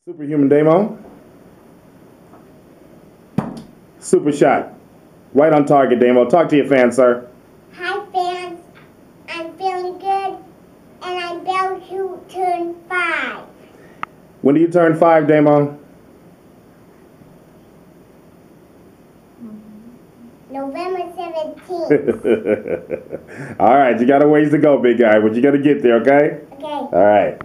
Superhuman Damo. Super shot. Right on target, Damo. Talk to your fans, sir. Hi, fans. I'm feeling good, and I'm about to turn 5. When do you turn 5, Damo? November 17th. All right, you got a ways to go, big guy, but you got to get there, okay? Okay. All right.